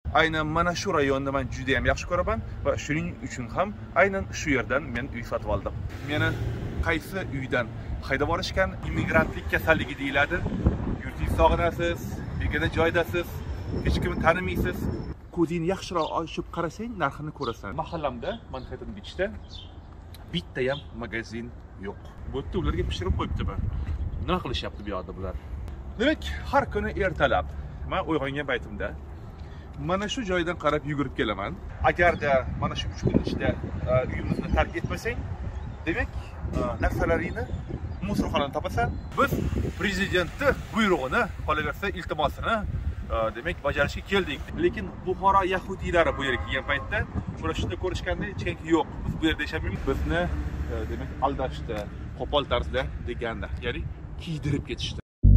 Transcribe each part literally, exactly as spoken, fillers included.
aynan mana shu rayonni men juda ham yaxshi ko'raman va shuning uchun ham aynan shu yerdan men uy sotib oldim. Meni qaysi uydan haydab olishgan? Immigrantlik kasalligi deyiladi. Yurtingizni sog'inasiz, begona joydasiz, hech kimni tanimaysiz. Ko'zingni yaxshiroq ochib qarasang, narxini ko'rasan. Mahallamda, Manhattan Beachda bitta ham magazin yo'q. Bu yerda ularga pishirib qo'yibdiman. Nima qilishyapti bu yoqda bular? Demak, har kuni ertalab men uyg'ongan paytimda mana shu joydan qarab yugurib kelaman. Agarda mana shu uch kun ichida uyimizni tark etmasang, demak, narsalaringni musorxonadan topasan. Biz prezidentning buyrug'ini, qolaversa iltimosini demak bajarishga keldik. Lekin Buxoro yahudiylari bu yerga kelgan paytda mana shunda ko'rishganda hech kim yo'q. Biz bu yerda yashamaymiz. Bizni demak aldashdi, qo'pol tarzda deganda, ya'ni kiydirib ketishdi.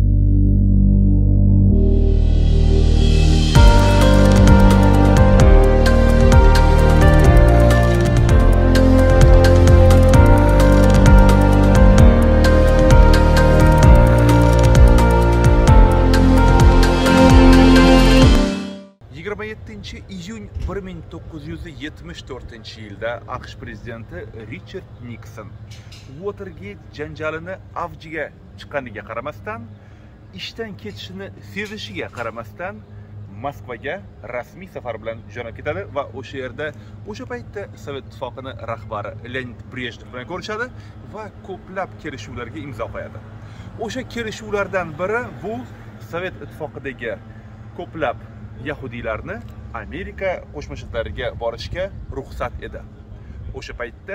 yigirma yettinchi iyun bir ming to'qqiz yuz yetmish to'rtinchi yilda AQSh prezidenti Richard Nixon Watergate janjalini avjiga chiqqaniga qaramasdan, ishdan ketishini sevishiga qaramasdan Moskvaga rasmiy safar bilan jo'nab ketadi va o'sha yerda o'sha paytda Sovet ittifoqining rahbari Leonid Brejnev bilan ko'rishadi va ko'plab kelishuvlarga imzo qo'yadi. O'sha kelishuvlardan biri bu Sovet ittifoqidagi ko'plab yahudiylarni Amerika Qo'shma Shtatlariga borishga ruxsat edi. O'sha paytda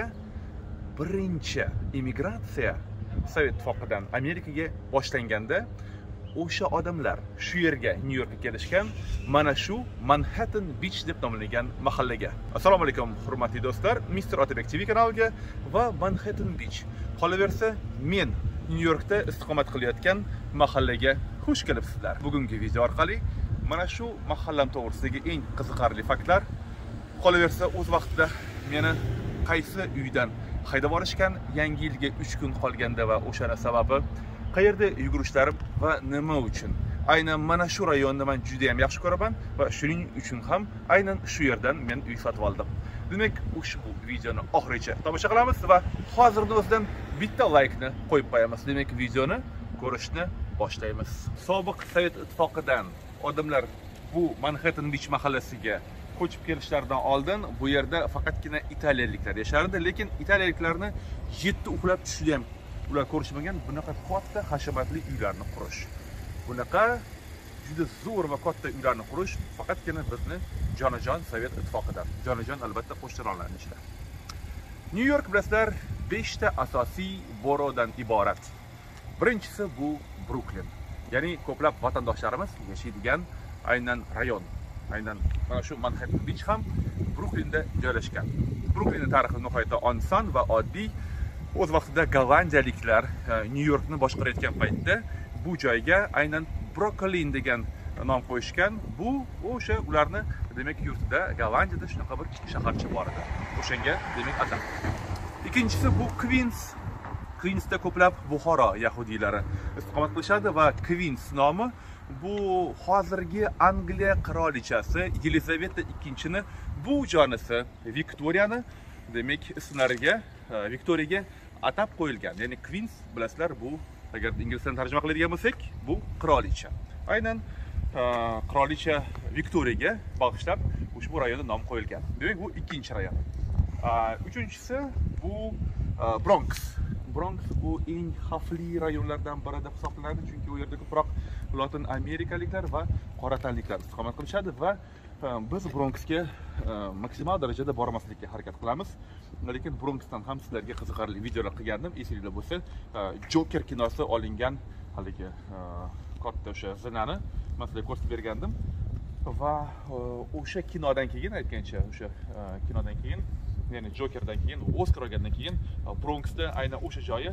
birinchi immigratsiya Sovet ittifoqidan Amerikaga boshlanganda o'sha odamlar shu yerga Nyu-Yorkka kelishgan, mana shu Manhattan Beach deb nomlangan mahallaga. Assalomu alaykum hurmatli do'stlar, Mister Otabek T V kanaliga va Manhattan Beach. Qolaversa, men Nyu-Yorkda istiqomat qilayotgan mahallaga xush kelibsizlar. Bugungi video orqali mana shu mahallam to'g'risidagi eng qiziqarli faktlar, qolaversa o'z vaqtida meni qaysi uydan haydab olishgan, yangi yilga uch kun qolganda va o'shana sababi qayerda yugurishlarim va nima uchun aynan mana shu rayonni men juda ham yaxshi ko'raman va shuning uchun ham aynan shu yerdan men uy sotib oldim. Demak, ushbu videoni oxirigacha tomosha qilamiz va hozirda o'zidan bitta laykni qo'yib qo'yamiz. Demak, videoni ko'rishni boshlaymiz. Sobiq Sovet ittifoqidan odamlar bu Manhattan Beach mahallasiga ko'chib kelishlaridan oldin bu yerda faqatgina italiyaliklar yashardi, lekin italiyaliklarni yetti uxlab tushida ham ular ko'rishmagan bunaqa katta hashamatli uylarni qurish. Bunaqa juda zo'r va katta uylarni qurish faqatgina bizni jonajon Sovet ittifoqidan. Jonajon albatta qo'shtironlarning ishida. Nyu-York bilasizlar beshta asosiy borodan iborat. Birinchisi bu Brooklyn. Ya'ni ko'plab vatandoshlarimiz yashaydigan aynan rayon. Aynan mana shu Manhattan Beach ham Brooklynda joylashgan. Brooklynning tarixi nihoyatda oson va oddiy. O'z vaqtida gollandiyaliklar Nyu-Yorkni boshqarayotgan paytda bu joyga aynan Brooklyn degan nom qo'yishgan. Bu o'sha ularni demak yurtida Gollandiyada shunaqa bir shaharcha bor edi. O'shanga demak atam. Ikkinchisi bu Queens. Queensda ko'plab Buxoro yahudiylari istiqomat qilishadi va Queens nomi bu hozirgi Angliya qirolichasi Yelizaveta ikkinchini bu jonisi Viktoriyani demak ismlariga Viktoriyaga atab qo'yilgan. Ya'ni Queens bilasizlar bu agar inglizdan tarjima qiladigan bo'lsak, bu qirolicha. Aynan qirolicha Viktoriyaga bag'ishlab ushbu rayonga nom qo'yilgan. Demak, bu ikkinchi rayon. Uchinchisi bu Bronx. Bronx bu eng xavfli rayonlardan biri deb hisoblanadi, chunki u yerda ko'proq Latin Amerikaliklar va qora tanliklar istiqomat qilishadi va biz Bronxga maksimal darajada bormaslikka harakat qilamiz. Lekin Bronxdan ham sizlarga qiziqarli videolar qilgandim. Esingizda bo'lsa, Joker kinosi olingan haligi katta o'sha zinani men sizlarga ko'rsatib bergandim va o'sha kinodan keyin aytgancha, o'sha kinodan keyin, ya'ni Jokerdan keyin, Oscar olgandan keyin Bronxda aynan o'sha joyi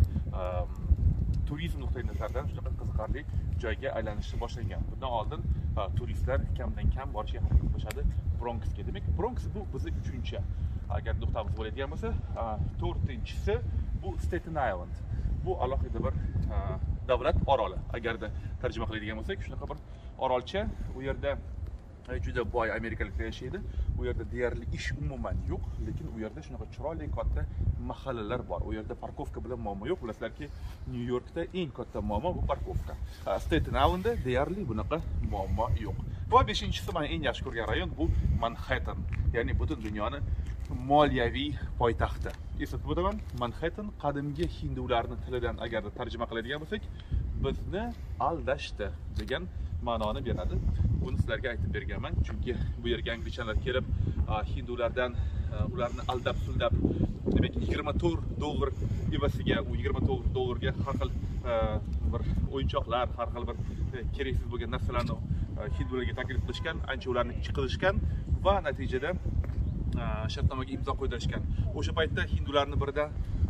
turizm nuqtai nazaridan juda qiziqarli joyga aylanishni boshlagan. Bundan oldin turistlar kamdan kam borishga harakat qilishadi Bronxga. Demak, Bronx bu bizning uchinchi agar nuqtamiz bo'ladigan bo'lsa, to'rtinchisi bu Staten Island. Bu alohida bir davlat oroli. Agarda tarjima qiladigan bo'lsak, shunaqa bir orolcha. U yerda juda boy amerikaliklar yashaydi. U yerda deyarli ish umuman yo'q, lekin u yerda shunaqa chiroyli katta mahallalar bor. U yerda parkovka bilan muammo yo'q. Bilasizlarki, Nyu-Yorkda eng katta muammo bu parkovka. Staten Islandda deyarli bunaqa muammo yo'q. Va beshinchisi, men eng yaxshi ko'rgan rayon bu Manhattan. Ya'ni butun dunyoni moliyaviy poytaxti. Eslatib o'taman, Manhattan qadimgi hindularning tilidan agarda tarjima qiladigan bo'lsak, bizni aldashdi degan ma'noni beradi. Buni sizlarga aytib berganman, chunki bu yerga anglichalar kelib, hindulardan ularni aldab suldab, demak yigirma to'rt dollar evasiga, u yigirma to'rt dollarga har xil bir o'yinchoqlar, har xil bir keraksiz bo'lgan narsalarni hindularga taklif qilishgan, ancha ularni chiqarishgan va natijada shartnomaga imzo qo'ydirishgan. O'sha paytda hindularning birida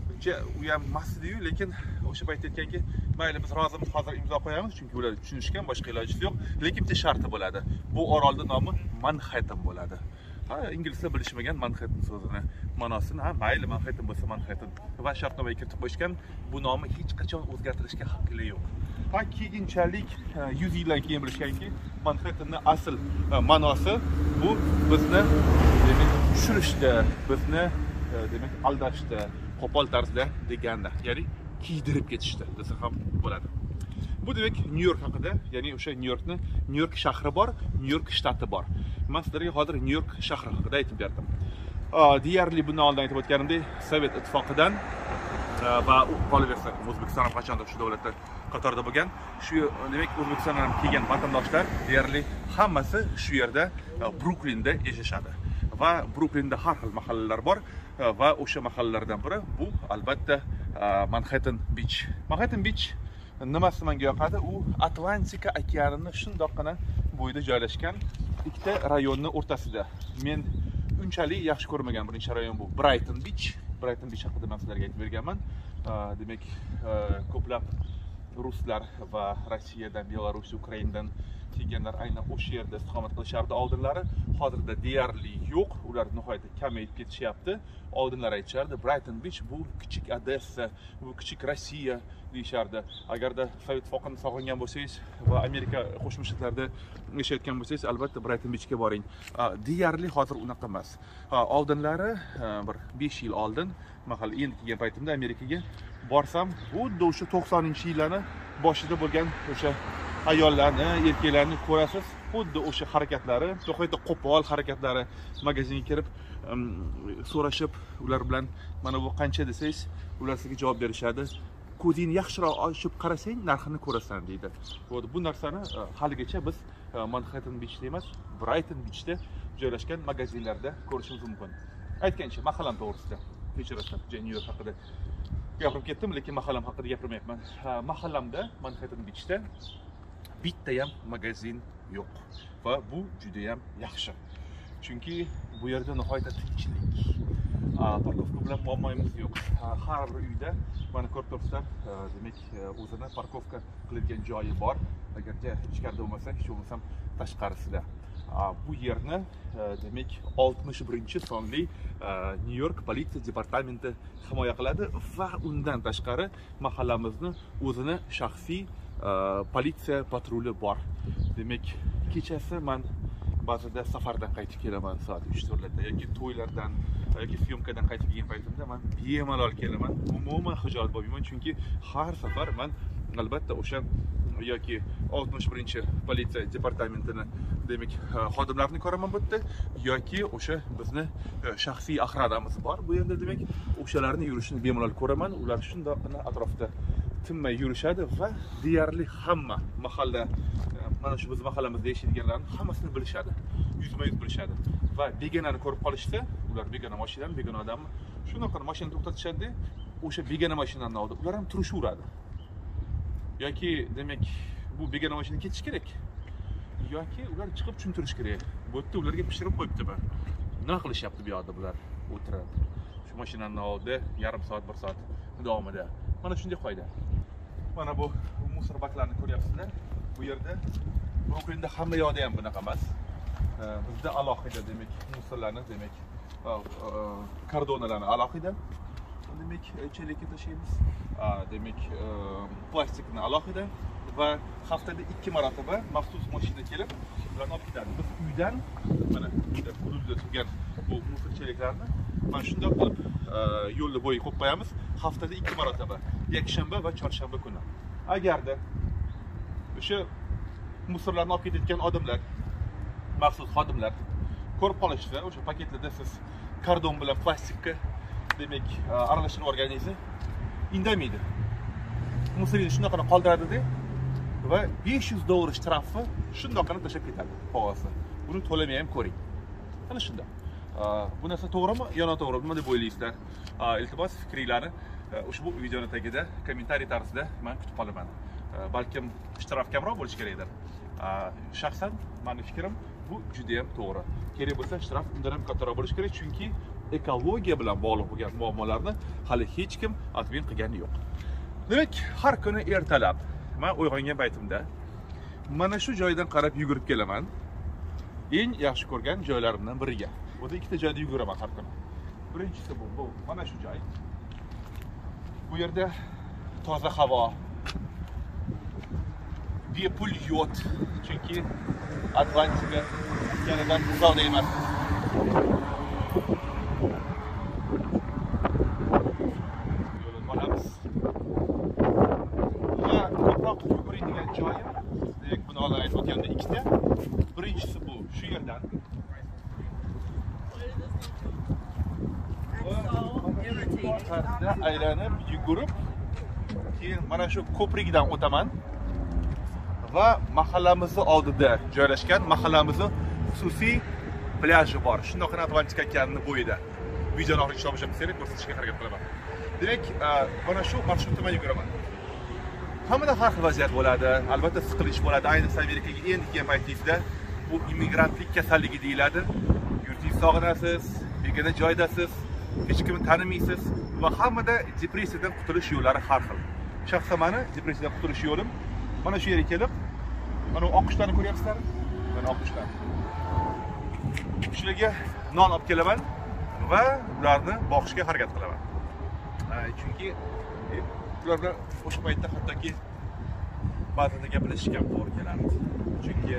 u ham masdiyu, lekin o'sha paytda aytganki, mayli biz rozimiz, hozir imzo qo'yamiz, chunki ular tushunishgan, boshqa iloji yo'q, lekin bitta sharti bo'ladi. Bu orolning nomi Manhattan bo'ladi. Ha, inglizlar bilishmagan Manhattan so'zini ma'nosini, ha, mayli Manhattan bo'lsa Manhattan va shartnomaga kiritib qo'yishgan, bu nomni hech qachon o'zgartirishga haqqi yo'q. Ha, keyinchalik yuz yildan keyin bilishganki, Manhattanning asl ma'nosi bu bizni demak tushirishdi, bizni demak aldashdi, qo'pol tarzda deganda, ya'ni kiydirib ketishdi desa ham bo'ladi. Bu demak Nyu-York haqida, ya'ni o'sha Nyu-Yorkni, Nyu-York shahri bor, Nyu-York shtati bor. Men sizlarga hozir Nyu-York shahri haqida aytib berdim. Deyarli bundan oldin aytib o'tganimdek, Sovet ittifoqidan va qolaversa O'zbekiston ham qachondir shu davlatlar qatorida bo'lgan, shu demak O'zbekistondan kelgan vatandoshlar deyarli hammasi shu yerda Bruklinda yashashadi. Va Bruklinda har xil mahallalar bor va o'sha mahallalardan biri bu albatta Manhattan Beach. Manhattan Beach nimasi menga yoqadi? U Atlantika okeanini shundoqqina bo'yida joylashgan ikkita rayonning o'rtasida. Men unchalik yaxshi ko'rmagan birinchi rayon bu Brighton Beach. Brighton Beach haqida men sizlarga aytib berganman. Demak, ko'plab ruslar va Rossiyadan, Belarus, Ukrainadan kelganlar aynan o'sha yerda istiqomat qilishardi oldinlari. Hozirda deyarli yo'q, ular nihoyatda kamayib ketishyapti. Oldinlar aytishardi, Brighton Beach bu kichik Odessa, bu kichik Rossiya deyishardi. Agarda Sovet ittifoqini sog'ingan bo'lsangiz va Amerika Qo'shma Shtatlarida yashayotgan bo'lsangiz, albatta Brighton Beachga boring. Deyarli hozir unaqa emas. Oldinlari bir besh yil oldin, mahal endi kelgan paytimda Amerikaga borsam, xuddi o'sha to'qsoninchi yillarni boshida bo'lgan o'sha ayollarni, erkaklarni ko'rasiz, xuddi o'sha harakatlari, to'xayda qo'pol harakatlari, magazinga kirib so'rashib, ular bilan mana bu qancha desangiz, ular sizga javob berishadi. Ko'zingni yaxshiroq ochib qarasang, narxini ko'rasan deydi. Bu narsani haligacha biz Manhattan Beachda emas, Brighton Beachda joylashgan magazinlarda ko'rishimiz mumkin. Aytgancha, mahallam to'g'risida, kechirasiz, Nyu-York haqida gapirib ketdim, lekin mahallam haqida gapirmayapman. Mahallamda Manhattan Beachda bitta ham magazin yo'q va bu juda ham yaxshi. Chunki bu yerda nihoyatda tinchlik. Parkovka bilan muammoimiz yo'q. Har bir uyda mana ko'rib turibsizlar, demak, o'zini parkovka qiladigan joyi bor. Agarcha ichkarida bo'lmasa, hech bo'lmasa tashqarisida. Bu yerni demak oltmish birinchi sonli Nyu-York politsiya departamenti himoya qiladi va undan tashqari mahallamizni o'zini shaxsiy politsiya patruli bor. Demak, kechasi men ba'zida safardan qaytib kelaman soat uch to'rtlarda yoki to'ylardan yoki syomkadan qaytib kelgan paytimda men bemalol kelaman. Umuman xijolat bo'lmayman, chunki har safar men albatta o'sha yoki oltmish birinchi politsiya departamentini demak xodimlarini ko'raman bu yerda, yoki o'sha bizni shaxsiy охранamiz bor. Bu yerda demak o'shalarning yurishini bemalol ko'raman. Ular shundoqqina atrofda tinmay yurishadi va deyarli hamma mahalla, mana shu biz mahallamizda yashaydiganlarning hammasini bilishadi. Yuzma-yuz bilishadi. Va begonani ko'rib qolishsa, ular begona mashinani, begona odamni shundoqqina mashinani to'xtatishadi, o'sha begona mashinani oldi. Ular ham turishaveradi. Yoki demak bu begona mashina ketish kerak. Yoki ular chiqib tushuntirish kerak. Bu yerda ularga pishirib qo'yibdi-ba. Nima qilishyapti bu yoqda bular o'tirib. Shu mashinani oldi yarim soat, bir soat davomida. Mana shunday qoida. Mana bu musor baklarini ko'ryapsizlar. Bu yerda Bruklinda hamma yoqda ham bunaqa emas. Bizda alohida demak musorlarni, demak kardonalarni alohida demak chelakka tashlaymiz. Demak plastikni alohida va haftada ikki marotaba maxsus mashina kelib ularni olib ketadi. Biz uydan mana hududda turgan bu musorchiliklarni mana shunday qilib yo'lni bo'yi qo'yib qo'yamiz. Haftada ikki marotaba, yakshanba va chorshanba kuni. Agarda o'sha musorlarni olib ketayotgan odamlar, maxsus xodimlar ko'rib qolishsa, o'sha paketlarda siz kardon bilan plastikka demak aralashtirib olganingizni indamaydi. Musorni shunaqana qoldiradi-da va besh yuz dollar shtrafi shundoqana tashlab ketadi qog'ozni. Buni to'lamay ham ko'ring. Ana shunday. Bu narsa to'g'rimi yo noto'g'ri, nima deb o'ylaysizlar? Iltimos fikringlarni ushbu videoning tagida kommentariy tarzida men kutib qolaman. Balkim shtraf kamroq bo'lishi kerakdir. Shaxsan mening fikrim bu juda ham to'g'ri. Kerak bo'lsa shtraf undan ham kattaroq bo'lishi kerak, chunki ekologiya bilan bog'liq bo'lgan muammolarni hali hech kim admin qilgani yo'q. Demak, har kuni ertalab men uyg'ongan paytimda mana shu joydan qarab yugurib kelaman. Eng yaxshi ko'rgan joylarimdan biriga. Bu da ikkita joyda yuguraman har kuni. Birinchisi bu, bu mana shu joy. Bu yerda toza havo, bepul yod, chunki Atlantika okeanidan uzoqda emas. Yo'lni olamiz. Va ko'proq yuguradigan joyim, demak, buni oldin aytib o'tganda ikkita. Birinchisi bu shu yerdan. Aylanib, yugurib, keyin mana shu ko'prikdan o'taman va mahallamizning oldida joylashgan mahallamizning xususiy plyajı bor. Shundoqina Atlantika okeanining bo'yida. Videoni oxirigacha tomosha qilsangiz ko'rsatishga harakat qilaman. Demak, mana shu marshrutimdan yuguraman. Hammada har xil vaziyat bo'ladi. Albatta siqilish bo'ladi. Ayniqsa Amerikaga endi kelgan paytingizda bu immigrantlik kasalligi deyiladi. Yurtingizni sog'inasiz, begona joydasiz, hech kimni tanimaysiz va hammada depressiyadan qutulish yo'llari har xil. Shaxsan meni depressiyadan qutulish yo'lim mana shu yerga kelib, mana oqishlarni ko'ryapsizlar? Mana oqishlar. Shularga non olib kelaman va ularni boqishga harakat qilaman. Chunki ular bilan o'sha paytda hattoki ba'zida gaplashishga ham to'g'ri keladi. Chunki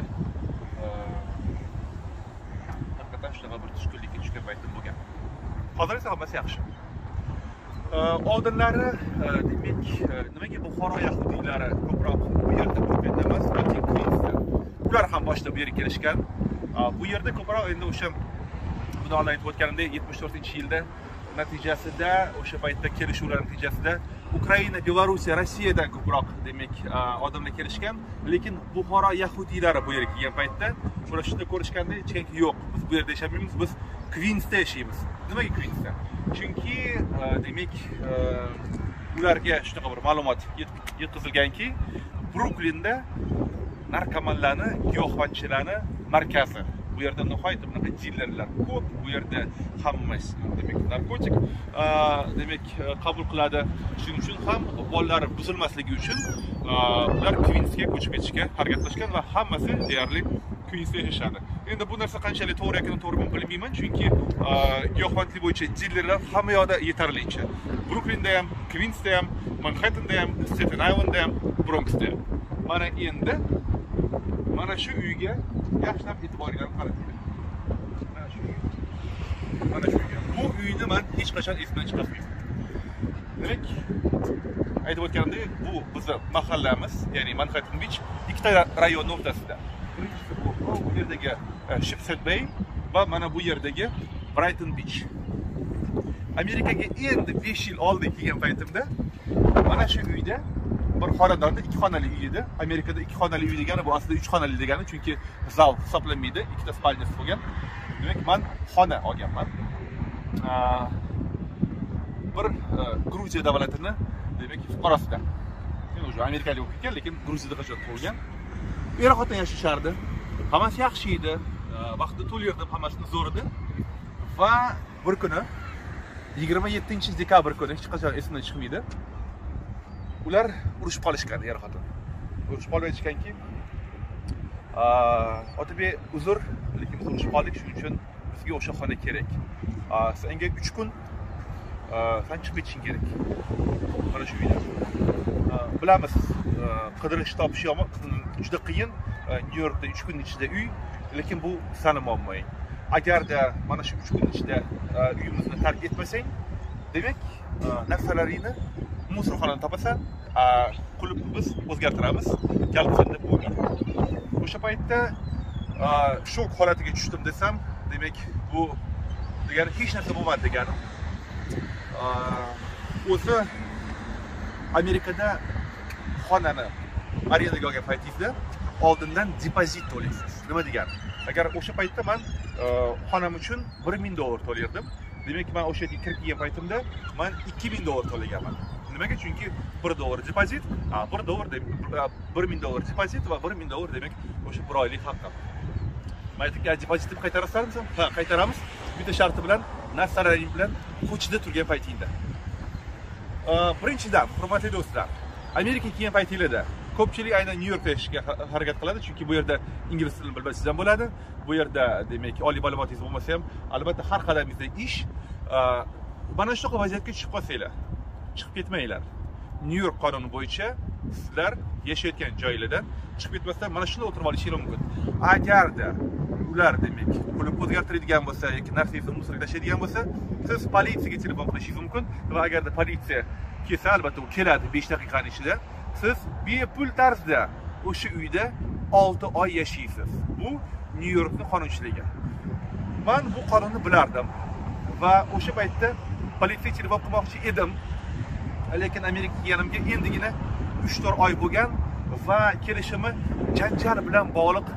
haqiqatan shunaqa bir tushkunlikka tushgan paytim bo'lgan. Hozir esa hammasi yaxshi. Oldinlari demak, nimaga Buxoro yahudiylari ko'proq bu yerda bo'lgan emas, balki Kvinsda. Ular ham boshida bu yerga kelishgan. Bu yerda ko'proq endi o'sha buni oldin aytib o'tganimdek yetmish to'rtinchi yilda natijasida o'sha paytda kelishuvlar natijasida Ukraina, Belorussiya, Rossiyadan ko'proq demak odamlar kelishgan, lekin Buxoro yahudiylari bu yerga kelgan paytda ular shunda ko'rishganda chek yo'q. Biz bu yerda yashamaymiz, biz Kvinsda yashaymiz. Nimaga Kvinsda? Chunki demak ularga shunaqa bir ma'lumot yetkazilganki, Bruklinda narkomanlarni, giyohvandchilarni markazi. Bu yerda nihoyatda bunaqa dillerlar ko'p. Bu yerda hammasi demak narkotik demak qabul qiladi. Shuning uchun ham bolalari buzilmasligi uchun ular Kvinsga ko'chib ketishga harakat qilishgan va hammasi deyarli Kvinsda yashashadi. Endi bu narsa qanchalik to'g'ri ekanini to'g'ri bilmayman, chunki giyohvandlik bo'yicha dillerlar hamma yoqda yetarlicha. Bruklinda ham, Kvinsda ham, Manhattanda ham, Staten Islandda ham, Bronxda ham. Mana endi mana shu uyga yaxshilab e'tiboringizni qarating. Mana shu uy. Mana shu uy. Bu uyni men hech qachon esdan chiqarmayman. Demak, aytib o'tganimdek, bu bizning mahallamiz, ya'ni Manhattan Beach ikkita rayonning o'rtasida. Birinchisi bu bu yerdagi Shipshead Bay va mana bu yerdagi Brighton Beach. Amerikaga endi besh yil oldin kelgan paytimda mana shu uyda bir xonadonda ikki xonali uy edi. Amerikada ikki xonali uy degani bu aslida uch xonali degani, chunki zal hisoblanmaydi, ikkita spalnyasi bo'lgan. Demak, men xona olganman. Bir Gruziya davlatini demak fuqarosidan. Men o'sha amerikalik bo'lib ketgan, lekin Gruziyada qachon tug'ilgan. Er xotin yashashardi. Hammasi yaxshi edi. Vaqtida to'lardim, hammasini zo'r edi. Va bir kuni yigirma yettinchi dekabr kuni hech qachon esimdan chiqmaydi. Ular urushib qolishgan, er xotin. Urushib qolib aytishganki, Otabek, uzr, lekin biz urushib qoldik, shuning uchun bizga o'sha xona kerak. Senga uch kun sen chiqib ketishing kerak. mana shu uyda. Bilamiz, qidirish topish juda qiyin. New Yorkda uch kun ichida uy, lekin bu sani muammoing. Agarda mana shu uch kun ichida uyimizni tark etmasang, demak, narsalaringni musorxonadan topasan, qulupni biz o'zgartiramiz. Galqinda bo'lmaydi. O'sha paytda shok holatiga tushdim desam, demak, bu degani hech narsa bo'lmadi degani. O'zi Amerikada xonani arendaga olgan paytingizda oldindan depozit to'laysiz. Nima degani? Agar o'sha paytda men xonam uchun bir ming dollar to'lardim. Demak, men o'sha yerga kirib kelgan paytimda men ikki ming dollar to'laganman. Nimaga? Chunki bir dollar depozit, bir dollar demak bir ming dollar depozit va bir ming dollar demak o'sha bir oylik haqqim. Men aytdim, depozitni qaytarasizmi? Ha, qaytaramiz. Bitta sharti bilan, narsalaring bilan ko'chada turgan paytingda. Birinchidan, hurmatli do'stlar, Amerikaga kelgan paytingizda ko'pchilik aynan New Yorkda yashashga harakat qiladi, chunki bu yerda ingliz tilini bilsangiz ham bo'ladi. Bu yerda demak, oliy ma'lumotingiz bo'lmasa ham, albatta har qadamingizda ish. Mana shunaqa vaziyatga tushib qolsanglar, chiqib ketmanglar. New York qonuni bo'yicha sizlar yashayotgan joylardan chiqib ketmasdan mana shunda o'tirib olishingiz mumkin. Agarda ular demak, pulni o'zgartiradigan bo'lsa yoki narsangizni musorga tashlaydigan bo'lsa, siz politsiyaga telefon qilishingiz mumkin va agarda politsiya kelsa, albatta u keladi besh daqiqaning ichida, siz bepul tarzda o'sha uyda olti oy yashaysiz. Bu New Yorkning qonunchiligi. Men bu qonunni bilardim va o'sha paytda politsiyaga telefon qilmoqchi edim. Lekin Amerikaga kelganimga endigina uch to'rt oy bo'lgan va kelishimni janjal bilan bog'liq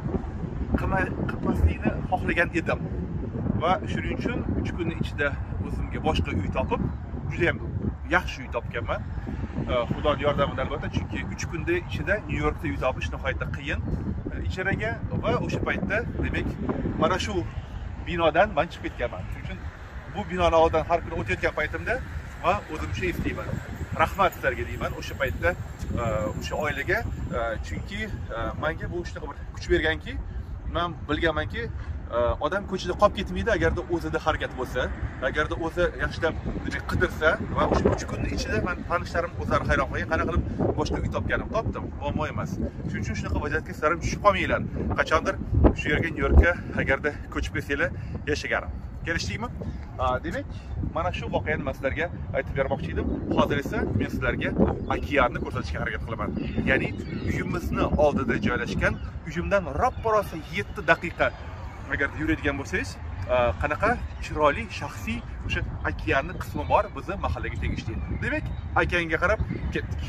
qilmaslikni xohlagan edim. Va shuning uchun uch kunning ichida o'zimga boshqa uy topib, juda ham yaxshi uy topganman. Xudoning yordamida albatta, chunki uch kunda ichida New Yorkda uy topish nihoyatda qiyin. Ijaraga va o'sha paytda demak, mana shu binodan men chiqib ketganman. Shuning uchun bu binoni oldidan har kuni o'tayotgan paytimda va o'zim shu eslayman. Rahmat sizlarga deyman o'sha paytda o'sha oilaga, chunki menga bu shunaqa bir kuch berganki, men bilganmanki, odam ko'chada qolib ketmaydi agarda o'zida harakat bo'lsa, agarda o'zi yaxshilab qidirsa va o'sha uch kunning ichida men tanishlarim o'zlari hayron qolgan, qanaqa qilib boshqa uy topganim, topdim, muammo emas. Shuning uchun shunaqa vaziyatga sizlar ham tushib qolmanglar. Qachondir shu yerga New Yorkka agarda ko'chib kelsanglar yashaganim. Kelishdikmi? Demak, mana shu voqeani men sizlarga aytib bermoqchi edim. Hozir esa men sizlarga okeanni ko'rsatishga harakat qilaman. Ya'ni uyimizni oldida joylashgan, uyimdan roppa-rosa yetti daqiqa agar yuradigan bo'lsangiz, qanaqa chiroyli shaxsiy o'sha okeanni qismi bor bizni mahallaga tegishli. Demak, okeanga qarab ketdik.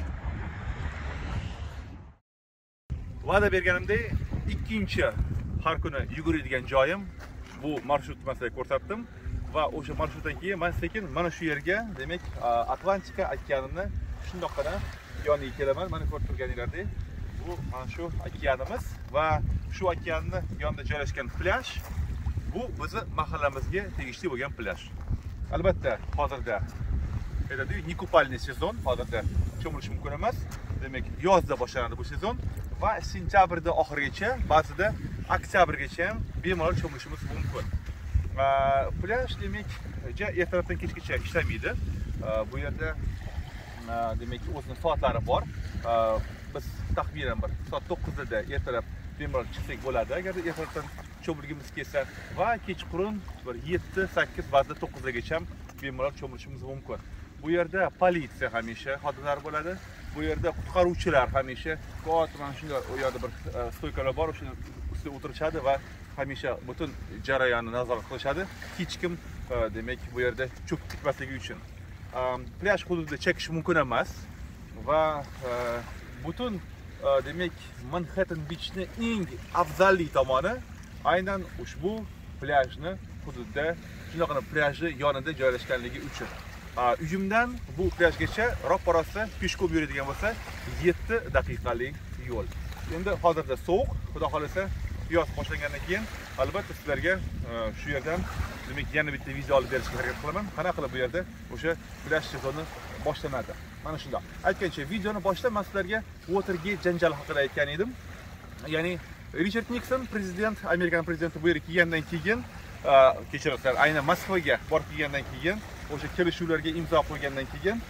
Va'da berganimdek, ikkinchi har kuni yuguradigan joyim bu marshrut masalan ko'rsatdim va o'sha marshrutdan keyin men sekin mana shu yerga, demak, Atlantika okeanini shundoqqina yoniga kelaman. Mana ko'rib turganingizdek, bu mana shu okeanimiz va shu okeanning yonida joylashgan plyaj bu bizni mahallamizga tegishli bo'lgan plyaj. Albatta, hozirda aytadi, nekupalniy sezon, hozirda cho'milish mumkin emas. Demak, yozda boshlanadi bu sezon va sentyabrda oxirigacha, ba'zida oktyabrgacha ham bemalol cho'milishimiz mumkin. Plyaj demak, ertalabdan kechgacha ishlamaydi. Bu yerda demak, o'zining soatlari bor. Biz taxminan bir soat to'qqizda ertalab bemalol chiqsak bo'ladi, agar ertalabdan cho'milgimiz kelsa, va kechqurun bir yetti sakkiz ba'zida to'qqizgacha ham bemalol cho'milishimiz mumkin. Bu yerda politsiya hamisha xodimlari bo'ladi. Bu yerda qutqaruvchilar hamisha soat mana shunday u yerda bir stoykalar bor, o'sha ustida o'tirishadi va hamisha butun jarayonni nazorat qilishadi. Hech kim demak bu yerda cho'kib ketmasligi uchun. Plyaj hududida chekish mumkin emas va butun demak Manhattan Beachni eng afzalli tomoni aynan ushbu plyajni hududda, shunaqangi plyajni yonida joylashganligi uchun. Uyimdan bu plyajgacha roppa-rosa peshko'p yuradigan bo'lsa yetti daqiqalik yo'l. Endi hozirda sovuq, xudo xolasa yoz boshlangandan keyin albatta sizlarga shu yerdan demak yana bitta video olib berishga harakat qilaman. Qanaqa qilib bu yerda o'sha plyaj sezoni boshlanadi. Mana shunday. Aytgancha, videoni boshida men sizlarga Watergate janjali haqida aytgan edim. Ya'ni Richard Nixon prezident, Amerikan prezidenti bu yerga kelgandan keyin, kechirasizlar, aynan Moskvaga borib kelgandan keyin, o'sha kelishuvlarga imzo qo'ygandan keyin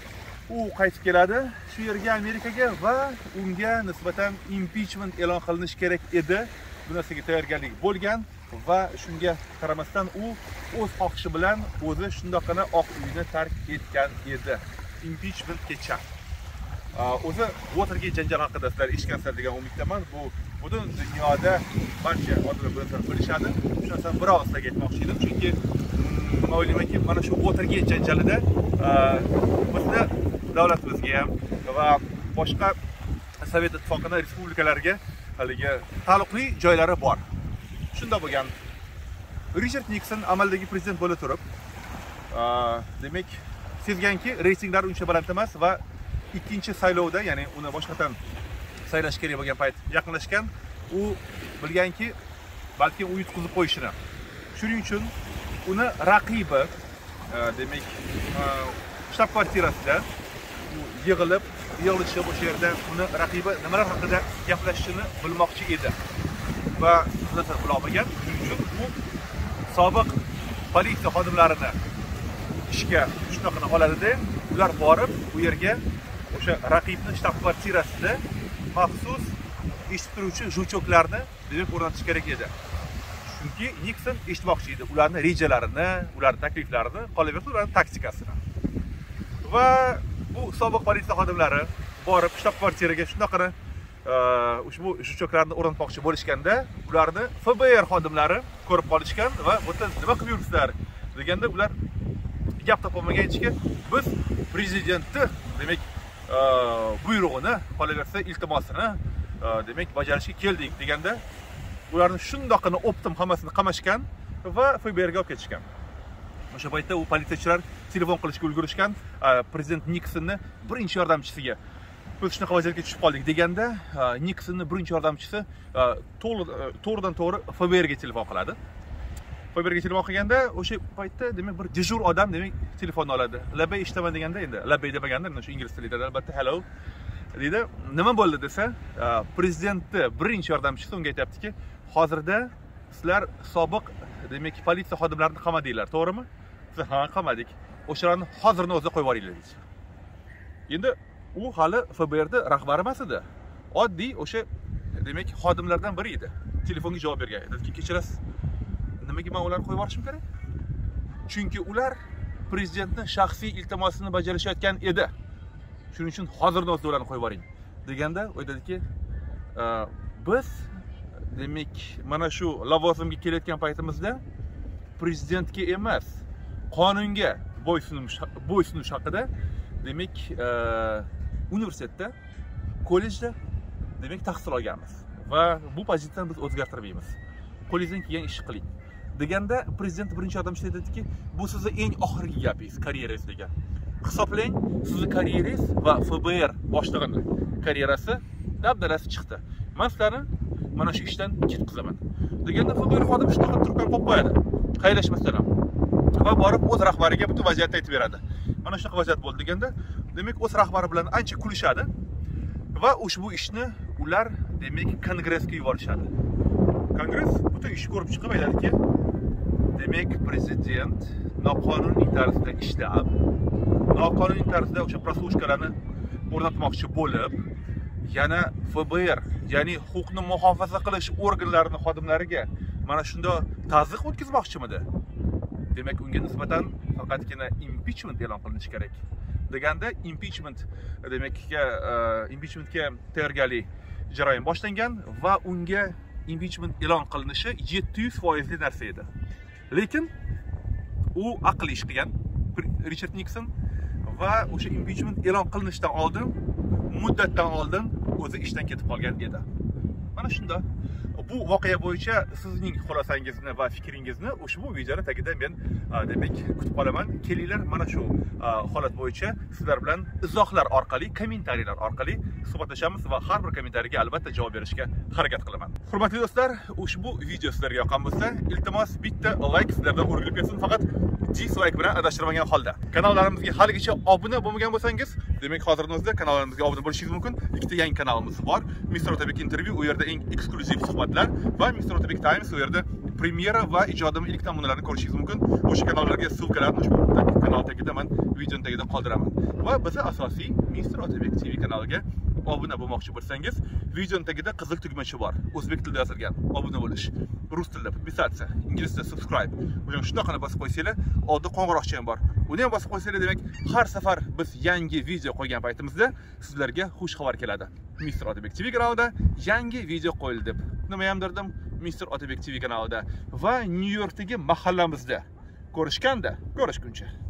u qaytib keladi shu yerga Amerikaga va unga nisbatan impichment e'lon qilinishi kerak edi. Bu narsaga tayyorgarlik bo'lgan va shunga qaramasdan u o'z xohishi bilan o'zi shundoqqina Oq uyni tark etgan edi. Impichment kecha. O'zi Watergate janjal haqida sizlar eshitgansizlar degan umiddaman. Bu butun dunyoda barcha odamlar bu narsani bilishadi. Shu narsani bir og'izda aytmoqchi edim, chunki men o'ylaymanki, mana shu Watergate janjalida bizni davlatimizga ham va boshqa Sovet ittifoqini respublikalarga haligi taalluqli joylari bor. Shunda bo'lgan. Richard Nixon amaldagi prezident bo'la turib, demak, sezganki, reytinglar uncha baland emas va ikkinchi saylovda, ya'ni uni boshqadan saylash kerak bo'lgan payt yaqinlashgan, u bilganki, balki u yutqizib qo'yishini. Shuning uchun uni raqibi, demak, shtab-kvartirasida yig'ilib, yig'ilishib o'sha yerda uni raqibi nimalar haqida gaplashishini bilmoqchi edi. Va nazar qilolmagan. Shuning uchun u sobiq politsiya xodimlarini ishga shunaqani oladi-da, ular borib u yerga o'sha raqibni shtab-kvartirasida maxsus eshitib turuvchi juvchoklarni demak o'rnatish kerak edi. Chunki Nixon eshitmoqchi edi ularning rejalarini, ularning takliflarini, qolaversa ularning taktikasini. Va bu sobiq politsiya xodimlari borib shtab-kvartiraga shunaqani ushbu juvchoklarni o'rnatmoqchi bo'lishganda, ularni F B R xodimlari ko'rib qolishgan va bu yerda nima qilib yuribsizlar deganda ular gap topolmaganchiki, biz prezidentni demak buyrug'ini, qolaversa iltimosini demak bajarishga keldik deganda ularni shundoqqina optim hammasini qamashgan va F B R ga olib ketishgan. O'sha paytda u politsiyachilar telefon qilishga ulgurishgan, prezident Nixonni birinchi yordamchisiga biz shunaqa vaziyatga tushib qoldik deganda, Nixonni birinchi yordamchisi to'g'ridan to'g'ri F B R ga telefon qiladi. F B R ga telefon qilganda o'sha paytda demak bir dejur odam demak telefonni oladi. Labay eshitaman deganda, endi labay demaganda, shu ingliz tilida albatta hello deydi. Nima bo'ldi desa, prezidentni birinchi yordamchisi unga aytayaptiki, hozirda sizlar sobiq demak politsiya xodimlarini qamadinglar, to'g'rimi? Biz ha, qamadik. O'shalarni hozirni o'zida qo'yib yuboringlar deydi. Endi u hali F B R da rahbari emas edi. Oddiy o'sha demak xodimlardan biri edi. Telefonga javob bergan. Aytdiki, kechirasiz, nimaga men ularni qo'yib yuborishim kerak? Chunki ular prezidentning shaxsiy iltimosini bajarishayotgan edi. Shuning uchun hozirda o'zida ularni qo'yib yuboring deganda, o'yladiki, biz demak mana shu lavozimga kelayotgan paytimizda prezidentga emas, qonunga bo'ysunish bo'ysunish haqida demak universitetda, kollejda demak tahsil olganmiz va bu pozitsiyani biz o'zgartirmaymiz. Qo'lingizdan kelgan ishni qiling deganda, prezident birinchi yordamchisi aytadiki, bu sizning eng oxirgi gapingiz, karyerangiz degan. Hisoblang, sizning karyerangiz va F B R boshlig'ining karyerasi dabdalasi chiqdi. Men sizlarni mana shu ishdan ketkizaman deganda, F B R xodimi shunaqa turgan qo'yib qo'yadi, xayrlashmasdan ham va borib o'z rahbariga butun vaziyatni aytib beradi. Mana shunaqa vaziyat bo'ldi deganda, demak o'z rahbari bilan ancha kulishadi va ushbu ishni ular demak kongressga yuborishadi. Kongress butun ishni ko'rib chiqib aytadiki, demak prezident noqonuniy tarzda ishlab, noqonuniy tarzda o'sha proslушкаlarni o'rnatmoqchi bo'lib, yana F B R, ya'ni huquqni muhofaza qilish organlarining xodimlariga mana shunday ta'ziq o'tkazmoqchimidi? Demak, unga nisbatan faqatgina impichment e'lon qilinishi kerak. Deganda, impichment demakga impichmentga tayyorgarlik jarayon boshlangan va unga impichment e'lon qilinishi yetti yuz foiz li narsa edi. Lekin u aqli ish qilgan Richard Nixon va o'sha impichment e'lon qilinishidan oldin, muddatdan oldin o'zi ishdan ketib qolgan edi. Mana shunda bu voqea bo'yicha sizning xulosangizni va fikringizni ushbu videoning tagida men demak kutib qolaman. Kelinglar, mana shu holat bo'yicha sizlar bilan izohlar orqali, kommentariyalar orqali suhbatlashamiz va har bir kommentariyaga albatta javob berishga harakat qilaman. Hurmatli do'stlar, ushbu video sizlarga yoqqan bo'lsa, iltimos bitta like sizlardan o'rilib ketsin, faqat dislike bilan adashtirmagan holda. Kanallarimizga haligacha obuna bo'lmagan bo'lsangiz, demak hozirning o'zida kanalimizga obuna bo'lishingiz mumkin. Ikkita yangi kanalimiz bor. mister Otabek intervyu, u yerda eng eksklyuziv suhbatlar va mister Otabek Times, u yerda premyera va ijodimning ilk namunalarini ko'rishingiz mumkin. O'sha kanallarga ссылкаlarni ushbu kanal tagida men video tagida qoldiraman. Va bizni asosiy Mister Otabek T V kanaliga obuna bo'lmoqchi bo'lsangiz, video tagida qizil tugmachi bor. O'zbek tilida yozilgan obuna bo'lish, rus tilida podpisatsiya, ingliz tilida subscribe. O'sha shunaqani bosib qo'ysanglar, oldida qo'ng'iroqcha ham bor. Uni ham bosib qo'ysanglar, demak, har safar biz yangi video qo'ygan paytimizda sizlarga xush xabar keladi. Mister Otabek T V kanalida yangi video qo'yildi deb. Nima ham derdim? Mister Otabek T V kanalida va Nyu-Yorkdagi mahallamizda ko'rishganda, ko'rishguncha.